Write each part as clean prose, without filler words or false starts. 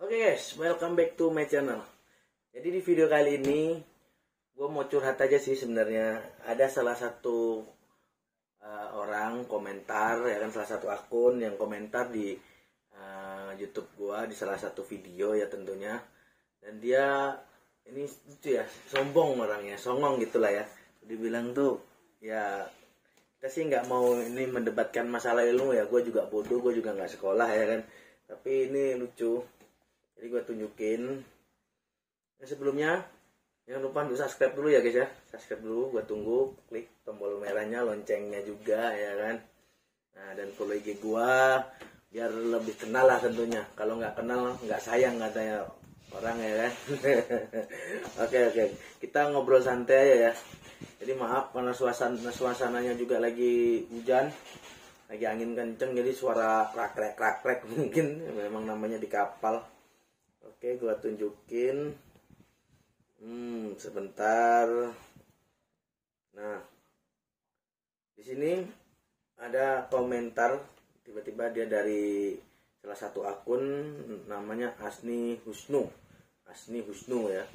Oke guys, welcome back to my channel. Jadi di video kali ini gue mau curhat aja sih sebenarnya. Ada salah satu orang komentar, ya kan, salah satu akun yang komentar di YouTube gue di salah satu video ya tentunya. Dan dia ini lucu ya, sombong orangnya, songong gitulah ya. Dibilang tuh ya, kita sih nggak mau ini mendebatkan masalah ilmu ya. Gue juga bodoh, gue juga nggak sekolah ya kan. Tapi ini lucu. Jadi gue tunjukin. Nah, sebelumnya jangan lupa untuk subscribe dulu ya guys ya. Subscribe dulu, gue tunggu. Klik tombol merahnya, loncengnya juga ya kan. Nah, dan follow IG gue biar lebih kenal lah tentunya. Kalau nggak kenal nggak sayang katanya orang ya kan. Oke. Kita ngobrol santai aja ya. Jadi maaf karena suasananya juga lagi hujan. Lagi angin kenceng, jadi suara krak-krek mungkin memang namanya di kapal. Oke, gua tunjukin. Sebentar. Nah, di sini ada komentar. Tiba-tiba dia dari salah satu akun namanya Asni Husnu ya.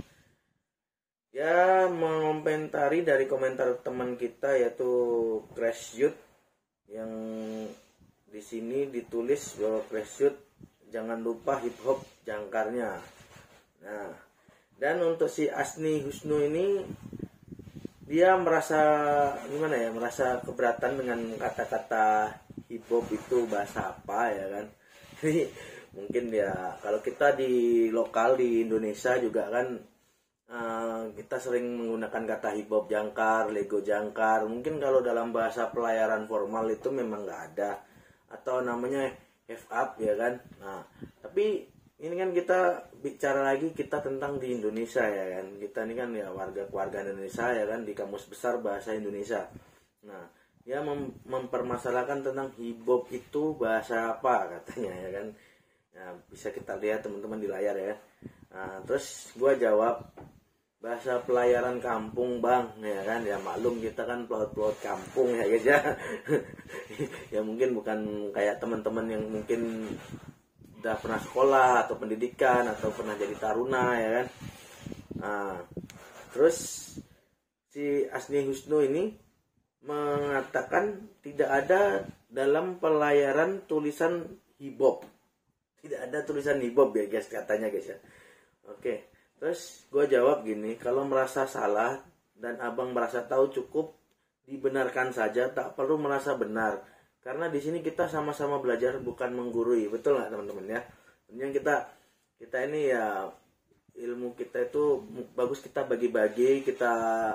Dia mengomentari dari komentar teman kita yaitu Crash Youth, yang di sini ditulis bahwa Crash Youth jangan lupa hip hop jangkarnya. Nah, dan untuk si Asni Husnu ini dia merasa gimana ya, merasa keberatan dengan kata-kata hip hop itu bahasa apa ya kan. Jadi mungkin ya kalau kita di lokal di Indonesia juga kan kita sering menggunakan kata hip hop jangkar, Lego jangkar. Mungkin kalau dalam bahasa pelayaran formal itu memang nggak ada, atau namanya have up ya kan. Nah, tapi ini kan kita bicara lagi kita tentang di Indonesia ya kan. Kita ini kan ya warga Indonesia ya kan, di Kamus Besar Bahasa Indonesia. Nah, dia mempermasalahkan tentang hip hop itu bahasa apa katanya ya kan. Nah, bisa kita lihat teman-teman di layar ya. Nah, terus gua jawab, bahasa pelayaran kampung bang ya kan. Ya maklum kita kan pelaut kampung ya guys ya. Ya mungkin bukan kayak teman-teman yang mungkin udah pernah sekolah atau pendidikan atau pernah jadi taruna ya kan. Nah, terus si Asni Husnu ini mengatakan tidak ada dalam pelayaran tulisan hip hop. Tidak ada tulisan hip hop ya guys, katanya guys ya. Oke, terus gue jawab gini, kalau merasa salah dan abang merasa tahu cukup dibenarkan saja, tak perlu merasa benar. Karena di sini kita sama-sama belajar bukan menggurui, betul nggak teman-teman ya? Tentunya kita ini ya ilmu kita itu bagus kita bagi-bagi, kita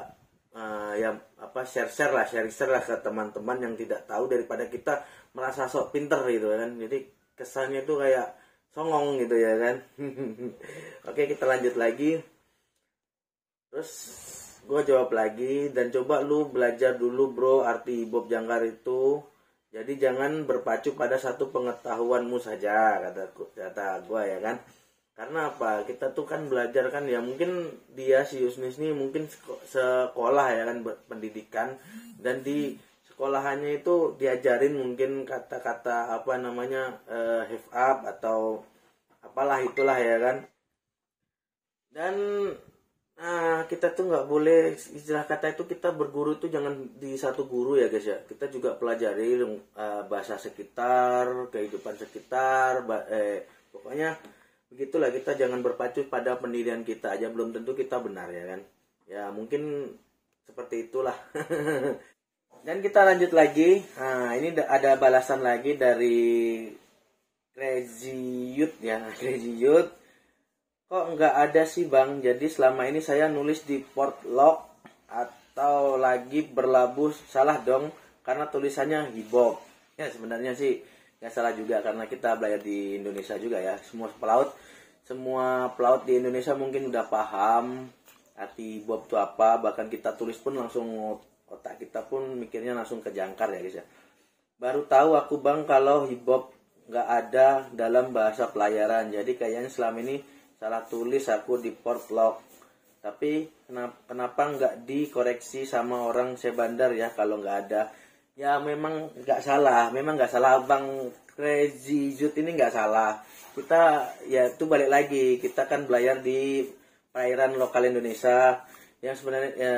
share lah ke teman-teman yang tidak tahu daripada kita merasa sok pinter gitu kan. Jadi kesannya tuh kayak songong gitu ya kan. Oke, kita lanjut lagi. Terus gue jawab lagi, dan coba lu belajar dulu bro arti hip hop jangkar itu. Jadi jangan berpacu pada satu pengetahuanmu saja, kata gue ya kan. Karena apa? Kita tuh kan belajar kan ya, mungkin dia si Yusnis ini mungkin sekolah ya kan, pendidikan, dan di sekolahannya itu diajarin mungkin kata-kata apa namanya have up atau apalah itulah ya kan. Dan kita tuh nggak boleh, istilah kata itu kita berguru itu jangan di satu guru ya guys ya. Kita juga pelajari bahasa sekitar, kehidupan sekitar, pokoknya begitulah. Kita jangan berpacu pada pendirian kita aja, belum tentu kita benar ya kan. Ya mungkin seperti itulah. Dan kita lanjut lagi. Nah, ini ada balasan lagi dari Crazy Youth ya. Crazy Youth, kok nggak ada sih bang? Jadi selama ini saya nulis di port log atau lagi berlabuh, salah dong karena tulisannya hip hop. Ya sebenarnya sih nggak salah juga, karena kita belajar di Indonesia juga ya. Semua pelaut di Indonesia mungkin udah paham arti hip hop itu apa. Bahkan kita tulis pun langsung, otak kita pun mikirnya langsung ke jangkar ya guys ya. Baru tahu aku bang kalau hip hop nggak ada dalam bahasa pelayaran. Jadi kayaknya selama ini salah tulis aku di port log. Tapi kenapa nggak dikoreksi sama orang Sebandar ya kalau nggak ada? Ya memang nggak salah abang Crazy Jut ini nggak salah. Kita ya itu balik lagi, kita kan belayar di perairan lokal Indonesia yang sebenarnya ya,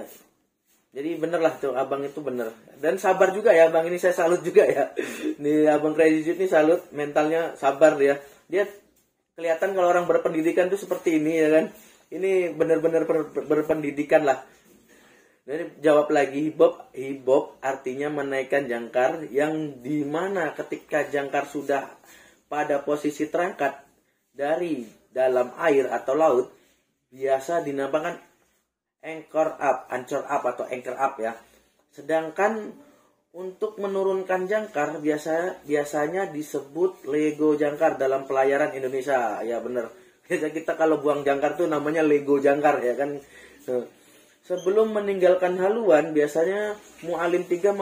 jadi bener lah tuh abang itu bener, dan sabar juga ya abang ini, saya salut juga ya. Nih abang Crazy Jut ini salut, mentalnya sabar dia kelihatan kalau orang berpendidikan tuh seperti ini ya kan. Ini bener-bener berpendidikan lah. Jadi jawab lagi, hibop artinya menaikkan jangkar, yang dimana ketika jangkar sudah pada posisi terangkat dari dalam air atau laut, biasa dinamakan anchor up atau anchor up ya. Sedangkan untuk menurunkan jangkar biasanya disebut lego jangkar dalam pelayaran Indonesia. Ya bener. Biasa kita kalau buang jangkar tuh namanya lego jangkar ya kan. Sebelum meninggalkan haluan, biasanya mu'alim 3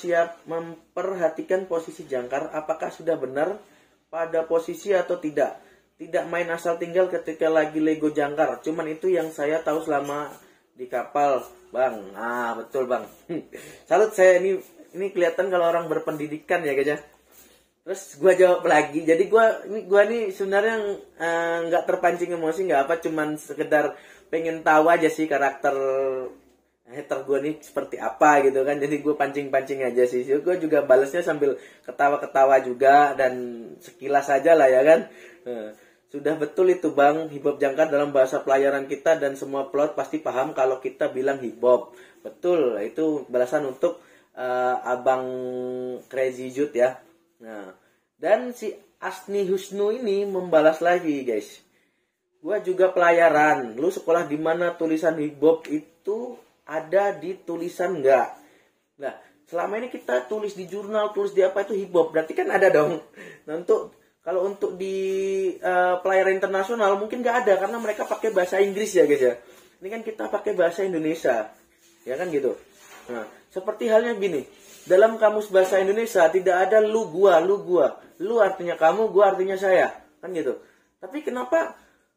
memperhatikan posisi jangkar apakah sudah benar pada posisi atau tidak. Tidak main asal tinggal ketika lagi lego jangkar. Cuman itu yang saya tahu selama di kapal, Bang. Ah, betul, Bang. Salut saya ini kelihatan kalau orang berpendidikan ya, guys ya. Terus gue jawab lagi. Jadi gue nih sebenarnya nggak terpancing emosi, nggak apa, cuman sekedar pengen tahu aja sih karakter hater gue nih seperti apa gitu kan. Jadi gue pancing-pancing aja sih. Gue juga balasnya sambil ketawa-ketawa juga dan sekilas aja lah ya kan. Sudah betul itu Bang, hibop jangkar dalam bahasa pelayaran kita, dan semua pelaut pasti paham kalau kita bilang hibop. Betul, itu balasan untuk abang Crazy Jut ya. Nah, dan si Asni Husnu ini membalas lagi guys. Gua juga pelayaran. Lu sekolah di mana tulisan hibop itu ada di tulisan enggak? Nah, selama ini kita tulis di jurnal, tulis di apa itu hibop. Berarti kan ada dong. Nah, kalau untuk di pelayaran internasional mungkin nggak ada karena mereka pakai bahasa Inggris ya guys ya. Ini kan kita pakai bahasa Indonesia. Ya kan gitu. Nah, seperti halnya gini. Dalam kamus bahasa Indonesia tidak ada lu gua. Lu artinya kamu, gua artinya saya. Kan gitu. Tapi kenapa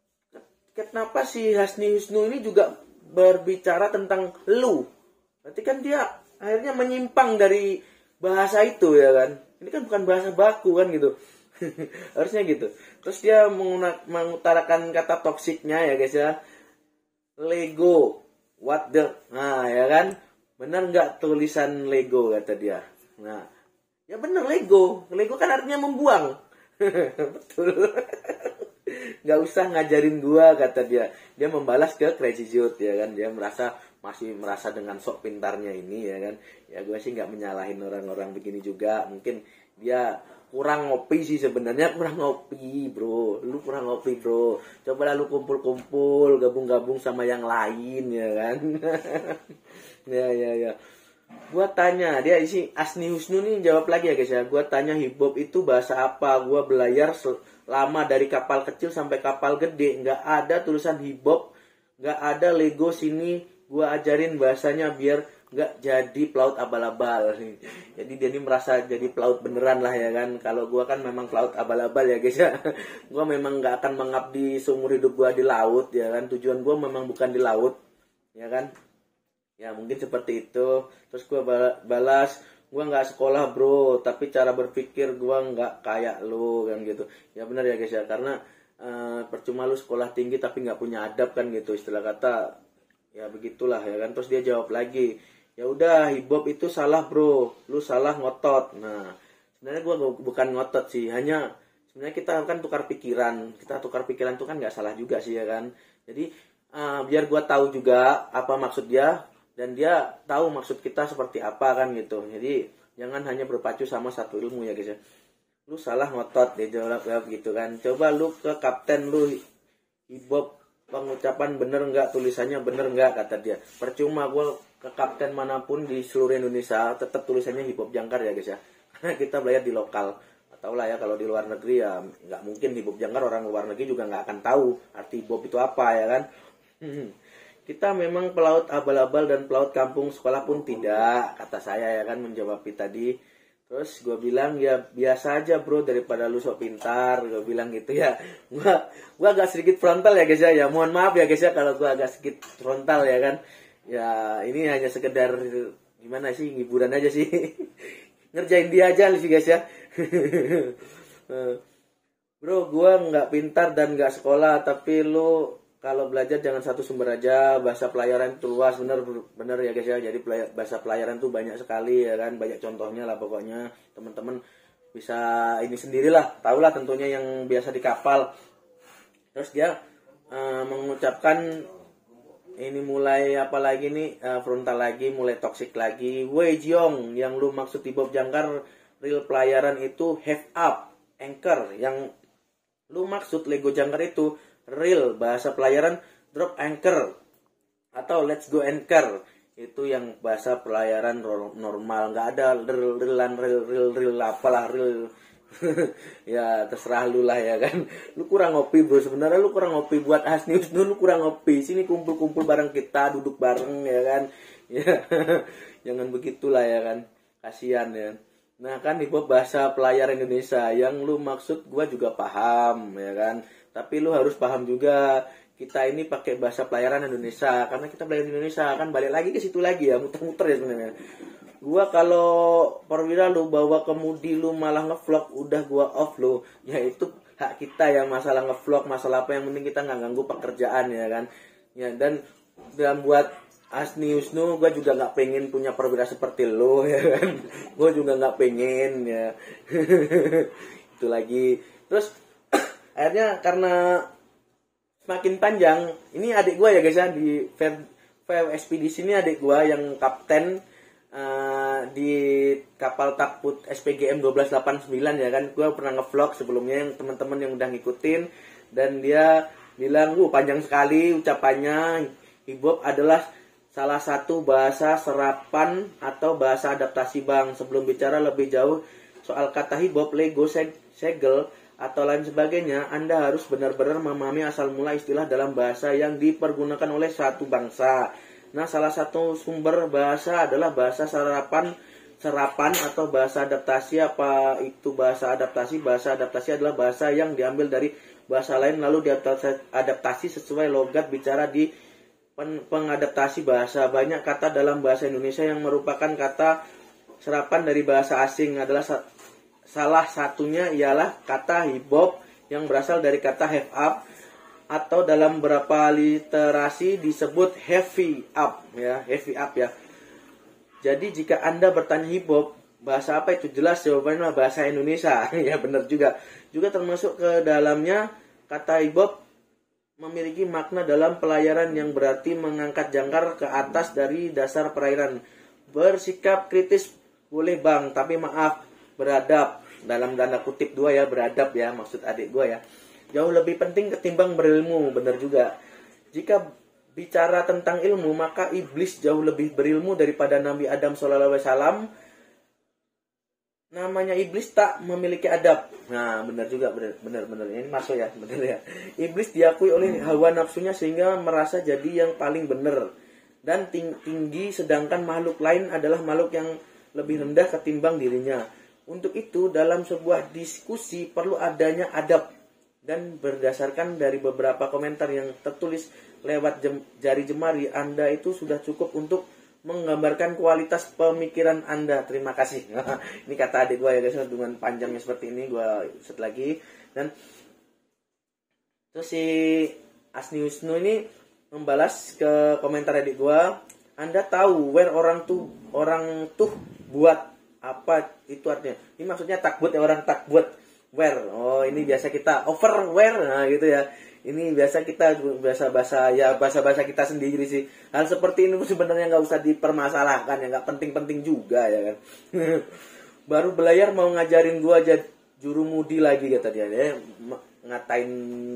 si Hasni Husnu ini juga berbicara tentang lu? Berarti kan dia akhirnya menyimpang dari bahasa itu ya kan. Ini kan bukan bahasa baku kan gitu. Harusnya gitu. Terus dia mengutarakan kata toksiknya ya guys ya. Lego. What the? Nah ya kan. Benar nggak tulisan Lego kata dia. Nah, ya benar Lego. Lego kan artinya membuang. Betul. Nggak usah ngajarin gua kata dia. Dia membalas ke Crazy Jut ya kan. Dia masih merasa dengan sok pintarnya ini ya kan. Ya gua sih nggak menyalahin orang-orang begini juga. Mungkin dia kurang ngopi sih sebenarnya, kurang ngopi bro. Lu kurang ngopi bro. Cobalah lu kumpul-kumpul, gabung-gabung sama yang lain ya kan. Ya. Gua tanya, dia isi Asni Husnu nih jawab lagi ya guys ya. Gua tanya hibop itu bahasa apa? Gua belayar lama dari kapal kecil sampai kapal gede, nggak ada tulisan hibop, nggak ada Lego sini. Gua ajarin bahasanya biar nggak jadi pelaut abal-abal. Jadi dia ini merasa jadi pelaut beneran lah ya kan. Kalau gua kan memang pelaut abal-abal ya guys ya. Gua memang nggak akan mengabdi seumur hidup gua di laut ya kan. Tujuan gua memang bukan di laut ya kan. Ya mungkin seperti itu. Terus gue balas, gue nggak sekolah bro, tapi cara berpikir gue nggak kayak lu kan gitu. Ya benar ya guys ya, karena percuma lu sekolah tinggi tapi nggak punya adab kan gitu, istilah kata. Ya begitulah ya kan. Terus dia jawab lagi, ya udah hibop itu salah bro, lu salah ngotot. Nah sebenarnya gue bukan ngotot sih, hanya sebenarnya kita kan tukar pikiran. Kita tukar pikiran itu kan nggak salah juga sih ya kan. Jadi biar gue tahu juga apa maksud dia, dan dia tahu maksud kita seperti apa kan gitu. Jadi jangan hanya berpacu sama satu ilmu ya guys ya. Lu salah ngotot, dia jawab gitu kan. Coba lu ke kapten lu hibop, pengucapan bener nggak, tulisannya bener nggak kata dia. Percuma gue ke kapten manapun di seluruh Indonesia tetap tulisannya hibop jangkar ya guys ya. Karena kita belajar di lokal. Tahu lah ya kalau di luar negeri ya nggak mungkin hibop jangkar, orang luar negeri juga nggak akan tahu arti hibop itu apa ya kan. Kita memang pelaut abal-abal dan pelaut kampung sekolah pun tidak, kata saya ya kan menjawab tadi. Terus gue bilang ya biasa aja bro, daripada lu sok pintar, gue bilang gitu ya. Gue agak sedikit frontal ya guys ya. Ya mohon maaf ya guys ya kalau gue agak sedikit frontal ya kan. Ya ini hanya sekedar gimana sih, hiburan aja sih. Ngerjain dia aja sih guys ya. Bro, gua nggak pintar dan nggak sekolah, tapi lu kalau belajar jangan satu sumber aja. Bahasa pelayaran itu luas, bener ya guys ya. Jadi bahasa pelayaran tuh banyak sekali ya kan, banyak contohnya lah pokoknya. Teman-teman bisa ini sendirilah, tahulah tentunya yang biasa di kapal. Terus dia mengucapkan ini mulai apa lagi nih, frontal lagi, mulai toxic lagi. Wei Jiong, yang lu maksud di Bob Jangkar real pelayaran itu have up anchor, yang lu maksud Lego Jangkar itu real bahasa pelayaran drop anchor atau let's go anchor, itu yang bahasa pelayaran normal, nggak ada real apalah real. Ya terserah lu lah ya kan. Lu kurang ngopi bro, sebenarnya lu kurang ngopi. Buat Asnius lu kurang ngopi. Sini kumpul-kumpul bareng kita, duduk bareng ya kan. Ya jangan begitulah ya kan, kasihan ya. Nah kan di bahasa pelayaran Indonesia yang lu maksud gua juga paham ya kan, tapi lu harus paham juga kita ini pakai bahasa pelayaran Indonesia karena kita pelayaran Indonesia kan. Balik lagi ke situ lagi ya, muter-muter ya sebenarnya. Gua kalau perwira lu bawa kemudi lu malah ngevlog, udah gua off lu. Ya itu hak kita ya, masalah ngevlog, masalah apa, yang penting kita nggak ganggu pekerjaan ya kan. Ya dan buat Asni Wisnu, gue juga nggak pengen punya perwira seperti lo ya kan. Gue juga nggak pengen ya. Itu lagi. Terus akhirnya karena semakin panjang, ini adik gue ya guys ya, di Fair Expedition ini adik gue yang kapten di kapal takbut SPGM 1289 ya kan. Gue pernah ngevlog sebelumnya, yang teman-teman yang udah ngikutin, dan dia bilang panjang sekali ucapannya. Hip-hop adalah salah satu bahasa serapan atau bahasa adaptasi bang. Sebelum bicara lebih jauh soal kata hip-hop, Lego, segel, atau lain sebagainya, Anda harus benar-benar memahami asal mula istilah dalam bahasa yang dipergunakan oleh satu bangsa. Nah, salah satu sumber bahasa adalah bahasa serapan atau bahasa adaptasi. Apa itu bahasa adaptasi? Bahasa adaptasi adalah bahasa yang diambil dari bahasa lain lalu diadaptasi sesuai logat bicara di pengadaptasi bahasa. Banyak kata dalam bahasa Indonesia yang merupakan kata serapan dari bahasa asing. Adalah salah satunya ialah kata hip-hop yang berasal dari kata have up, atau dalam beberapa literasi disebut heavy up ya, heavy up ya. Jadi jika Anda bertanya hip-hop bahasa apa itu, jelas jawabannya bahasa Indonesia. Ya benar juga. Juga termasuk ke dalamnya kata hip-hop memiliki makna dalam pelayaran yang berarti mengangkat jangkar ke atas dari dasar perairan. Bersikap kritis boleh bang, tapi maaf, beradab. Dalam tanda kutip 2 ya, beradab ya, maksud adik gue ya. Jauh lebih penting ketimbang berilmu, benar juga. Jika bicara tentang ilmu, maka iblis jauh lebih berilmu daripada Nabi Adam SAW. Namanya iblis tak memiliki adab. Nah, benar juga, benar. Ini masuk ya, benar ya. Iblis diakui oleh hawa nafsunya sehingga merasa jadi yang paling benar dan tinggi, sedangkan makhluk lain adalah makhluk yang lebih rendah ketimbang dirinya. Untuk itu, dalam sebuah diskusi perlu adanya adab, dan berdasarkan dari beberapa komentar yang tertulis lewat jari jemari Anda itu sudah cukup untuk menggambarkan kualitas pemikiran Anda. Terima kasih. Ini kata adik gue ya guys, dengan panjangnya seperti ini gue set lagi. Dan terus si Asni Wisnu ini membalas ke komentar adik gue, Anda tahu where orang tuh buat apa itu artinya? Ini maksudnya takbut ya, orang takbut. Where? Oh ini biasa kita overwear, nah gitu ya. Ini biasa kita bahasa kita sendiri sih. Hal seperti ini sebenarnya nggak usah dipermasalahkan ya, nggak penting-penting juga ya kan. Baru belayar mau ngajarin gua aja jurumudi lagi kata dia. Ngatain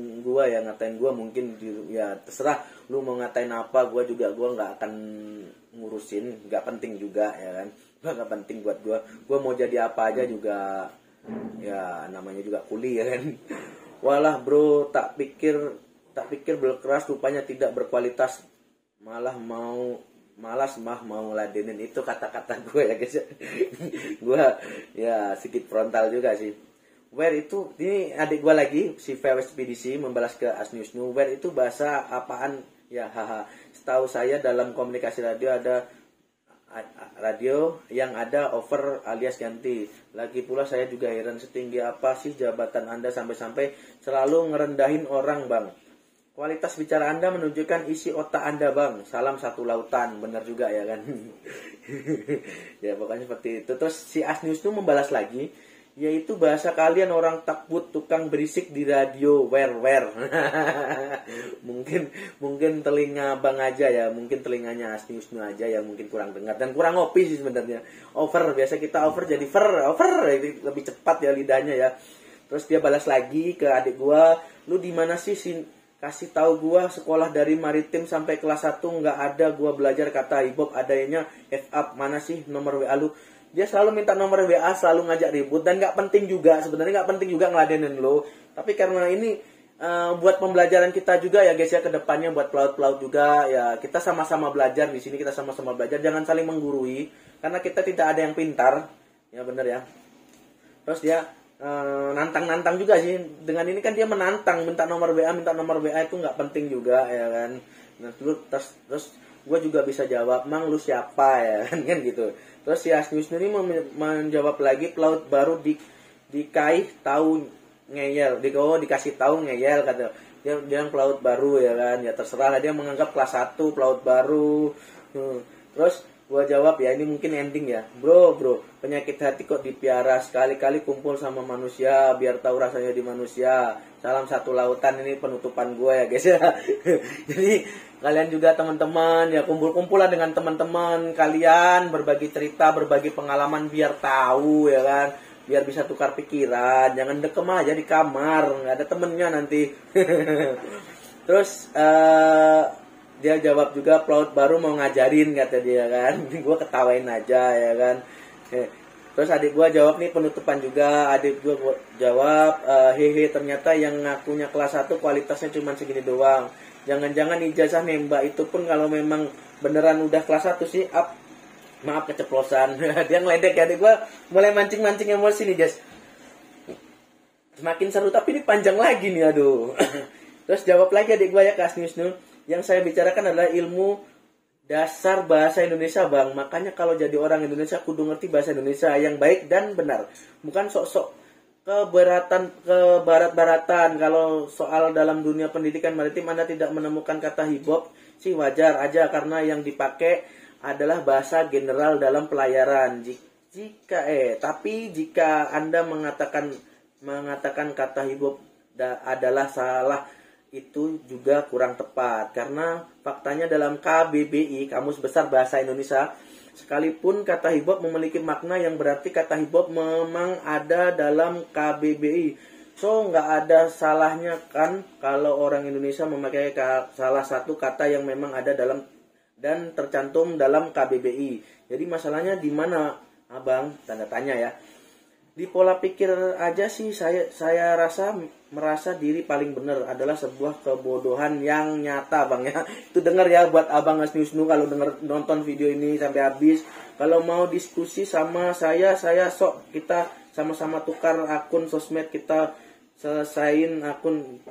gua mungkin ya terserah lu mau ngatain apa, gua nggak akan ngurusin, nggak penting juga ya kan. Nggak penting buat gua mau jadi apa aja juga ya, namanya juga kuli ya kan. Walah bro, tak pikir berkeras rupanya tidak berkualitas, malas mau ladenin. Itu kata-kata gue ya guys. Gue ya sedikit frontal juga sih. Where itu, ini adik gue lagi si Fair Expedition membalas ke Asni Wisnu. Where itu bahasa apaan ya, haha. Setahu saya dalam komunikasi radio ada radio yang ada over alias ganti. Lagi pula saya juga heran, setinggi apa sih jabatan Anda sampai-sampai selalu ngerendahin orang, Bang. Kualitas bicara Anda menunjukkan isi otak Anda, Bang. Salam satu lautan. Benar juga ya kan. Ya pokoknya seperti itu. Terus si Asnews itu membalas lagi, yaitu bahasa kalian orang takut tukang berisik di radio wer. mungkin telinga Bang aja ya, mungkin telinganya Asnews aja yang mungkin kurang dengar dan kurang ngopi sih sebenarnya. Over, biasa kita over jadi over, lebih cepat ya lidahnya ya. Terus dia balas lagi ke adik gua, lu di mana sih kasih tahu gua sekolah dari maritim sampai kelas 1 nggak ada gua belajar kata hip-hop, adanya F-up, mana sih nomor WA lu? Dia selalu minta nomor WA, selalu ngajak ribut dan nggak penting juga, sebenarnya nggak penting juga ngeladenin lo. Tapi karena ini buat pembelajaran kita juga ya guys ya, ke depannya buat pelaut-pelaut juga ya, kita sama-sama belajar di sini, kita sama-sama belajar, jangan saling menggurui karena kita tidak ada yang pintar. Ya bener ya. Terus dia nantang-nantang juga sih. Dengan ini kan dia menantang, minta nomor WA itu nggak penting juga ya kan. Nah, terus gue juga bisa jawab, Mang lu siapa ya kan gitu. Terus si Asnews ini menjawab lagi, pelaut baru dikasih tahu ngeyel, dikasih tahu ngeyel kata dia pelaut baru ya kan. Ya terserah lah, dia menganggap kelas 1 pelaut baru. Terus gua jawab, ya ini mungkin ending ya, bro penyakit hati kok dipiara, sekali-kali kumpul sama manusia biar tahu rasanya di manusia. Salam satu lautan, ini penutupan gue ya guys ya. Jadi kalian juga teman-teman ya, kumpul-kumpulan dengan teman-teman kalian, berbagi cerita, berbagi pengalaman biar tahu ya kan, biar bisa tukar pikiran. Jangan dekem aja di kamar, nggak ada temennya nanti. Terus dia jawab juga, pelaut baru mau ngajarin kata dia kan. Gue ketawain aja ya kan. Terus adik gue jawab nih, penutupan juga. Adik gue jawab, hehe ternyata yang ngakunya kelas 1 kualitasnya cuma segini doang. Jangan-jangan ijazah nembak itu pun kalau memang beneran udah kelas 1 sih up. Maaf keceplosan. Dia ngeledek ya, adik gue mulai mancing-mancing emosi nih guys. Semakin seru tapi ini panjang lagi nih, aduh. Terus jawab lagi adik gue ya ke Asnews. Yang saya bicarakan adalah ilmu dasar bahasa Indonesia, Bang. Makanya kalau jadi orang Indonesia kudu ngerti bahasa Indonesia yang baik dan benar. Bukan sok-sok kebarat-baratan. Kalau soal dalam dunia pendidikan maritim Anda tidak menemukan kata hip-hop sih wajar aja, karena yang dipakai adalah bahasa general dalam pelayaran. Tapi jika Anda mengatakan kata hip-hop adalah salah, itu juga kurang tepat, karena faktanya dalam KBBI, Kamus Besar Bahasa Indonesia, sekalipun kata hip-hop memiliki makna yang berarti kata hip-hop memang ada dalam KBBI. So nggak ada salahnya kan kalau orang Indonesia memakai salah satu kata yang memang ada dalam dan tercantum dalam KBBI. Jadi masalahnya di mana, Abang? Tanda tanya ya. Di pola pikir aja sih saya merasa diri paling benar adalah sebuah kebodohan yang nyata, Bang ya. Itu dengar ya buat Abang Asnews kalau nonton video ini sampai habis. Kalau mau diskusi sama saya sok kita sama-sama tukar akun sosmed, kita selain akun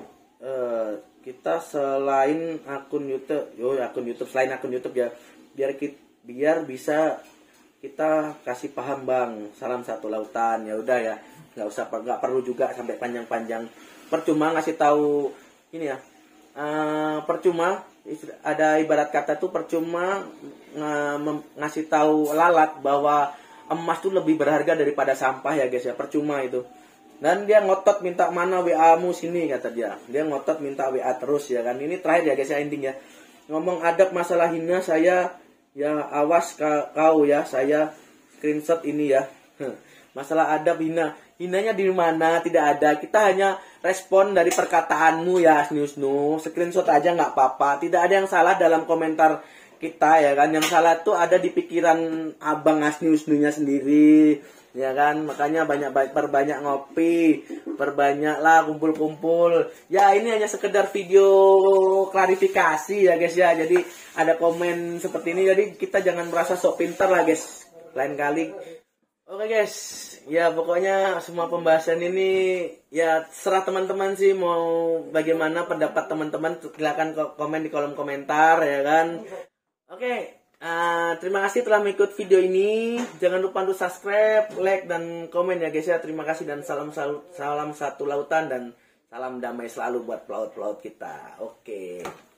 selain akun YouTube ya. Biar bisa kita kasih paham, Bang. Salam satu lautan. Ya udah ya, nggak perlu juga sampai panjang-panjang. Percuma ngasih tahu ini ya. Percuma ada ibarat kata tuh, percuma ngasih tahu lalat bahwa emas tuh lebih berharga daripada sampah ya guys ya. Percuma itu. Dan dia ngotot minta mana WA-mu sini kata dia. Dia ngotot minta WA terus ya kan. Ini terakhir ya guys ya, ending ya. Ngomong adab masalah hina, saya ya awas kau ya, saya screenshot ini ya. Masalah adab hinanya di mana, tidak ada. Kita hanya respon dari perkataanmu ya Asnews. Screenshot aja nggak apa-apa. Tidak ada yang salah dalam komentar kita ya kan. Yang salah tuh ada di pikiran Abang Asnews-nya sendiri ya kan. Makanya perbanyak ngopi, perbanyaklah kumpul-kumpul. Ya ini hanya sekedar video klarifikasi ya guys ya. Jadi ada komen seperti ini, jadi kita jangan merasa sok pintar lah guys lain kali. Oke guys, ya pokoknya semua pembahasan ini ya serah teman-teman sih, mau bagaimana pendapat teman-teman, silakan komen di kolom komentar ya kan. Oke, Terima kasih telah mengikut video ini. Jangan lupa untuk subscribe, like, dan komen ya guys ya. Terima kasih dan salam satu lautan dan salam damai selalu buat pelaut-pelaut kita. Oke.